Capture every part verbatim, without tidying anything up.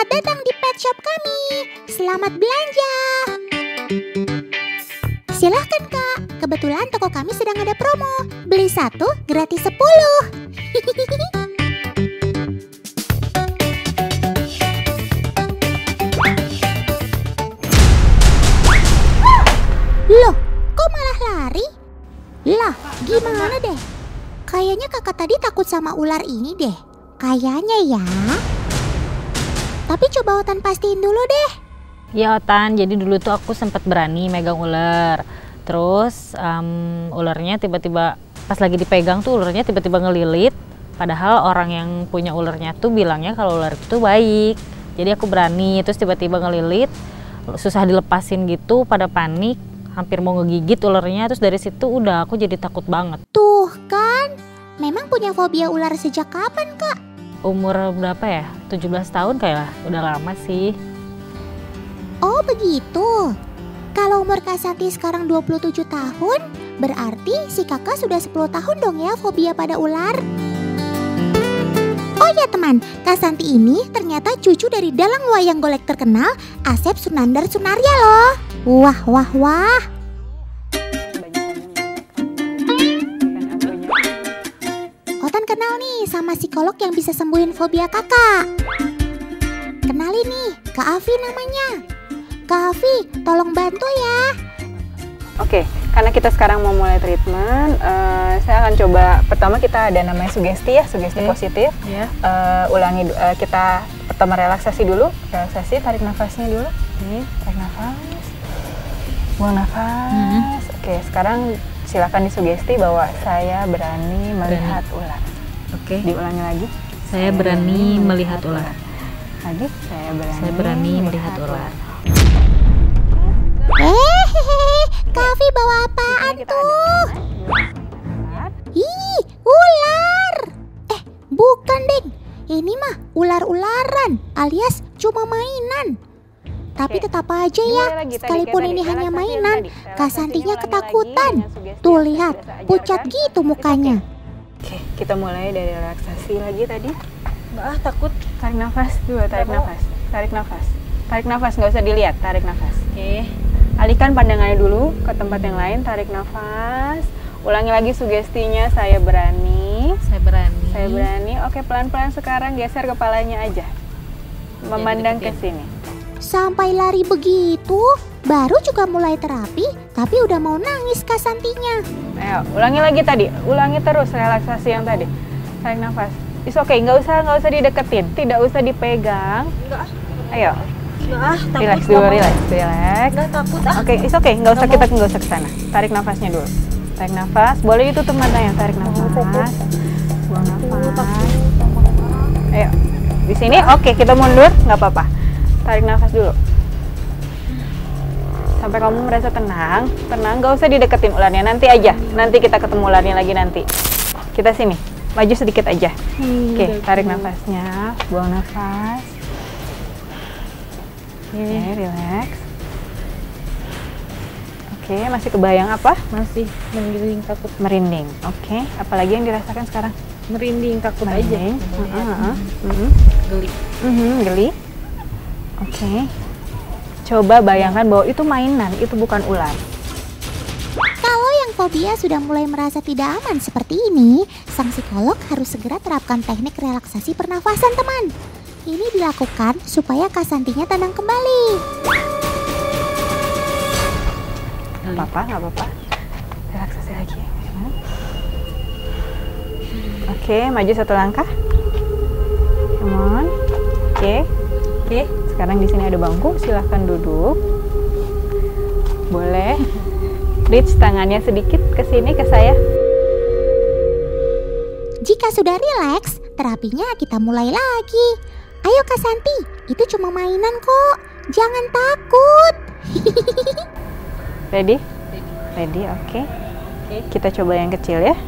Selamat datang di pet shop kami. Selamat belanja. Silahkan Kak, kebetulan toko kami sedang ada promo. Beli satu, gratis sepuluh. Loh, kok malah lari? Lah, gimana deh? Kayaknya kakak tadi takut sama ular ini deh. Kayaknya ya. Tapi coba Otan pastiin dulu deh. Ya Otan, jadi dulu tuh aku sempat berani megang ular. Terus um, ularnya tiba-tiba pas lagi dipegang tuh ularnya tiba-tiba ngelilit. Padahal orang yang punya ularnya tuh bilangnya kalau ular itu baik. Jadi aku berani, terus tiba-tiba ngelilit, susah dilepasin gitu, pada panik, hampir mau ngegigit ularnya. Terus dari situ udah aku jadi takut banget. Tuh kan, memang punya fobia ular sejak kapan Kak? Umur berapa ya? tujuh belas tahun kayak lah, udah lama sih. Oh begitu. Kalau umur Kak Santi sekarang dua puluh tujuh tahun, berarti si kakak sudah sepuluh tahun dong ya fobia pada ular. Oh ya teman, Kak Santi ini ternyata cucu dari dalang wayang golek terkenal Asep Sunandar Sunarya loh. Wah wah wah. Otan kenal nih sama psikolog yang bisa sembuhin fobia kakak. Kenalin nih, Kak Afi namanya. Kak Afi, tolong bantu ya. Oke, karena kita sekarang mau mulai treatment, uh, saya akan coba pertama kita ada namanya sugesti ya, sugesti okay. positif. Yeah. Uh, ulangi, uh, kita pertama relaksasi dulu, relaksasi, tarik nafasnya dulu. Okay. Tarik nafas, buang nafas. Mm-hmm. Oke, sekarang silakan disugesti bahwa saya berani melihat berani. ular. Oke. Okay. Diulangi lagi. Saya, saya berani, berani melihat ular. ular. Lagi, saya berani, saya berani melihat, melihat ular. Eh, Kavi bawa apaan tuh? Ih, ular. Eh, bukan deng. Ini mah ular-ularan alias cuma mainan. Tapi Oke. tetap aja ya, lagi, sekalipun tadi, ini tadi, hanya relaksasi mainan, tadi. Kak Santinya Relaksasinya ketakutan. ulangi Tuh lagi lihat, yang sudah pucat diajarkan. gitu mukanya. Oke, kita mulai dari relaksasi lagi tadi. Mbak ah takut. Tarik nafas dua, tarik Mbak nafas, tarik nafas, tarik nafas, nggak usah dilihat, tarik nafas. Oke. Alihkan pandangannya dulu ke tempat yang lain, tarik nafas. Ulangi lagi sugestinya, saya berani. Saya berani. Saya berani. Oke, pelan-pelan sekarang geser kepalanya aja. Memandang ke sini. Sampai lari begitu, baru juga mulai terapi, tapi udah mau nangis Kak Santinya. Ayo, ulangi lagi tadi. Ulangi terus relaksasi yang tadi. Tarik nafas. Is oke, okay. nggak usah nggak usah dideketin, tidak usah dipegang. Enggak. Ayo. Enggak ah, takut. Relax dulu, relax, relax. Enggak takut ah. Oke, okay. Is oke, okay. nggak usah kita nggak usah ke sana. Tarik nafasnya dulu. Tarik nafas. Boleh ditutup matanya. Tarik nafas. Buang nafas. Ayo. Di sini oke, okay. Kita mundur, nggak apa-apa. Tarik nafas dulu. Sampai kamu merasa tenang, tenang. Nggak usah dideketin ularnya. Nanti aja. Nanti kita ketemu ularnya lagi nanti. Kita sini. Maju sedikit aja. Hmm, Oke, okay, tarik nafasnya, buang nafas. Oke, okay, relax. Oke, okay, masih kebayang apa? Masih merinding takut. Merinding. Oke, okay. Apalagi yang dirasakan sekarang? Merinding takut merinding. aja. Uh, uh, uh. Uh, uh. Geli. Uh, uh, geli. Oke. Okay. Coba bayangkan bahwa itu mainan, itu bukan ular. Kalau yang fobia sudah mulai merasa tidak aman seperti ini, sang psikolog harus segera terapkan teknik relaksasi pernafasan teman. Ini dilakukan supaya Kak Santinya tenang kembali. Gak apa-apa, gak apa-apa. Relaksasi lagi. Oke, maju satu langkah. Come on. Oke, oke. Sekarang di sini ada bangku, silahkan duduk. Boleh. Reach tangannya sedikit ke sini ke saya. Jika sudah rileks, terapinya kita mulai lagi. Ayo Kak Santi, itu cuma mainan kok. Jangan takut. Ready? Ready, oke. Okay. Okay. Kita coba yang kecil ya.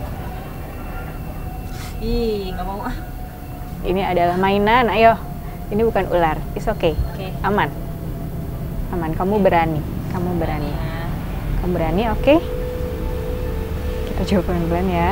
Ih, nggak mau ah. Ini adalah mainan, ayo. Ini bukan ular, it's okay. Okay. Aman. Aman, kamu berani. Kamu berani. Kamu berani, oke? Okay? Kita coba pelan-pelan ya.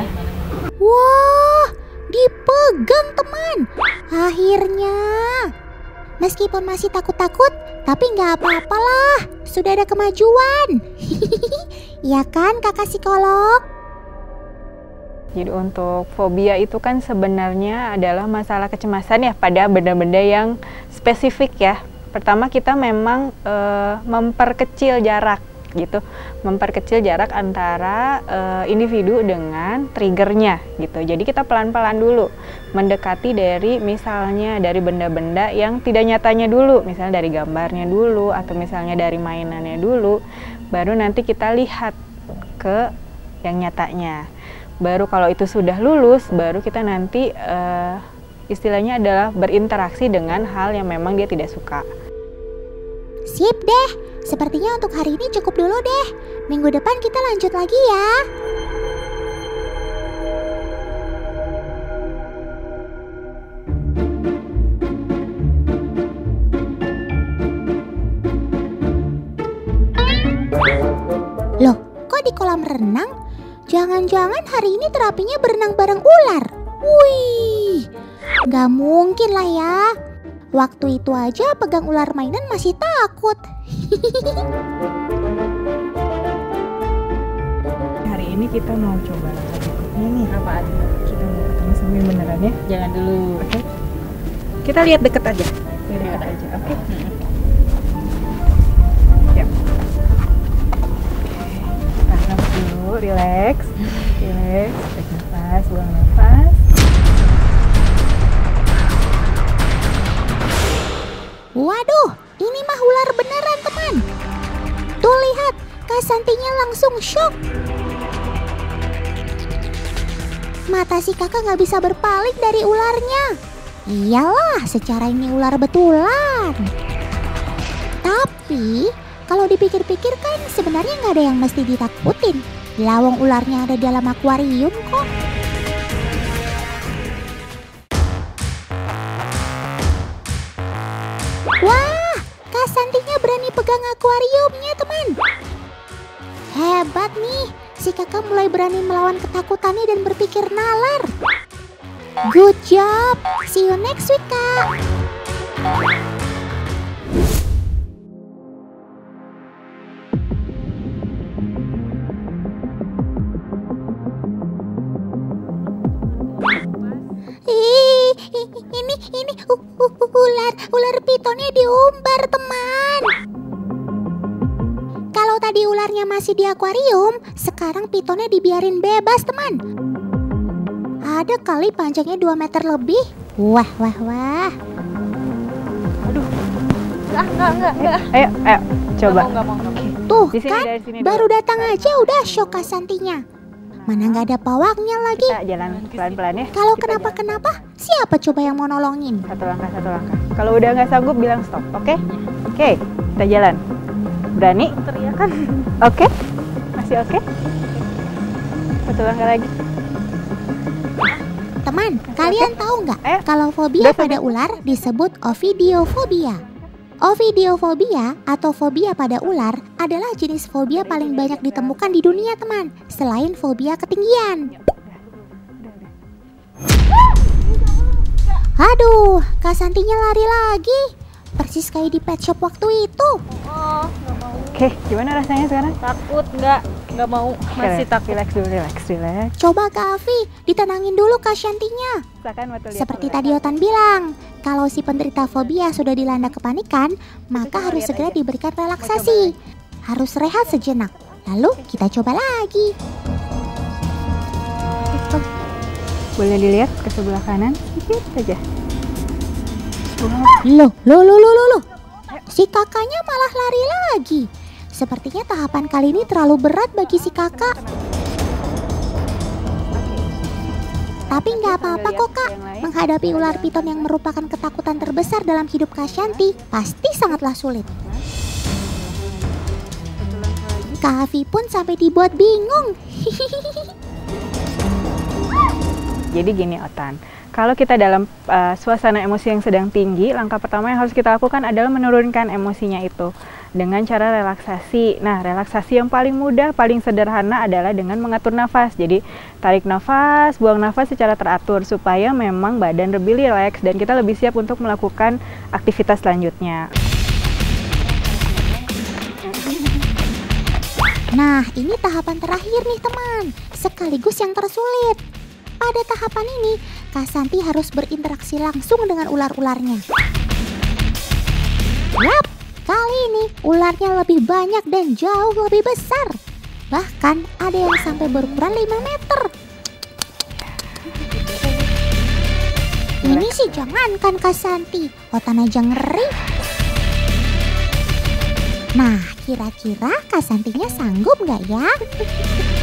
Wah, dipegang teman. Akhirnya. Meskipun masih takut-takut, tapi nggak apa-apalah. Sudah ada kemajuan. Iya kan kakak psikolog? Jadi untuk fobia itu kan sebenarnya adalah masalah kecemasan ya pada benda-benda yang spesifik ya. Pertama kita memang e, memperkecil jarak gitu, memperkecil jarak antara e, individu dengan triggernya gitu. Jadi kita pelan-pelan dulu mendekati dari misalnya dari benda-benda yang tidak nyatanya dulu, misalnya dari gambarnya dulu atau misalnya dari mainannya dulu, baru nanti kita lihat ke yang nyatanya. Baru kalau itu sudah lulus, baru kita nanti e, istilahnya adalah berinteraksi dengan hal yang memang dia tidak suka. Sip deh, sepertinya untuk hari ini cukup dulu deh. Minggu depan kita lanjut lagi ya. Loh, kok di kolam renang? Jangan-jangan hari ini terapinya berenang bareng ular. Wih, nggak mungkin lah ya. Waktu itu aja pegang ular mainan masih takut. Hari ini kita mau coba ini nih. Apa aja? Kita mau ketemu sama yang beneran ya. Jangan dulu. Oke. Okay. Kita lihat deket aja. Lihat deket aja. Oke. Okay. Hmm. Yap. Nah, nafas dulu, relax, relax, tarik nafas, buang nafas. Waduh, ini mah ular beneran teman. Tuh lihat, Kak Santinya langsung shock. Mata si kakak nggak bisa berpaling dari ularnya. Iyalah, secara ini ular betulan. Tapi, kalau dipikir-pikir kan sebenarnya nggak ada yang mesti ditakutin. Lawang ularnya ada dalam akuarium kok. Wah, Kak Santinya berani pegang akuariumnya teman. Hebat nih, si kakak mulai berani melawan ketakutannya dan berpikir nalar. Good job, see you next week Kak. Ih, ini ini uh, uh, uh, ular ular pitonnya diumbar teman. Kalau tadi ularnya masih di akuarium, sekarang pitonnya dibiarin bebas teman. Ada kali panjangnya dua meter lebih. Wah wah wah. Aduh. Ah, enggak, enggak, enggak. Ayo, ayo, coba. Enggak mau, enggak mau. Enggak mau. Tuh Di sini, kan, dari sini baru dulu. datang aja udah shock Kak Santinya. Mana nggak ada pawangnya lagi. Kita jalan pelan-pelan ya. Kalau Kita kenapa-kenapa, siapa coba yang mau nolongin? jalan. Satu langkah, satu langkah. Kalau udah nggak sanggup bilang stop, oke? Okay? Oke, okay, kita jalan. Berani? Teriakan. Oke? Okay? Masih oke? Okay? Satu langkah lagi. Teman, kalian tahu nggak Eh, kalau fobia udah pada sampai. ular disebut ovidiofobia? Ovidiofobia atau fobia pada ular adalah jenis fobia paling banyak ditemukan di dunia teman, selain fobia ketinggian. Aduh, Kak Santinya lari lagi. Persis kayak di pet shop waktu itu. Oh, enggak mau. Oke, okay, gimana rasanya sekarang? Takut enggak? Enggak mau. Masih Relax, takut. Relax dulu, relax, relax. Coba Kak Afi, ditenangin dulu Kak Santinya. Silakan waktu lihat Seperti dulu. tadi Otan bilang, kalau si penderita fobia sudah dilanda kepanikan, maka cuma harus lihat segera aja. diberikan relaksasi. Harus rehat sejenak. Lalu kita coba lagi. Boleh dilihat ke sebelah kanan sedikit saja. Loh, loh, loh, loh, loh, loh. Si kakaknya malah lari lagi. Sepertinya tahapan kali ini terlalu berat bagi si kakak. Tapi nggak apa-apa kok kak. Menghadapi ular piton yang merupakan ketakutan terbesar dalam hidup Kak Shanti pasti sangatlah sulit. Kak Afi pun sampai dibuat bingung. Jadi gini Otan, Kalau kita dalam uh, suasana emosi yang sedang tinggi, langkah pertama yang harus kita lakukan adalah menurunkan emosinya itu dengan cara relaksasi. Nah, relaksasi yang paling mudah, paling sederhana adalah dengan mengatur nafas. Jadi, tarik nafas, buang nafas secara teratur supaya memang badan lebih rileks dan kita lebih siap untuk melakukan aktivitas selanjutnya. Nah, ini tahapan terakhir nih teman, sekaligus yang tersulit. Pada tahapan ini, Kak Santi harus berinteraksi langsung dengan ular-ularnya. Yap, kali ini ularnya lebih banyak dan jauh lebih besar. Bahkan ada yang sampai berukuran lima meter. Ini sih jangankan Kak Santi, Otan aja ngeri. Nah, kira-kira Kak Santinya sanggup nggak ya?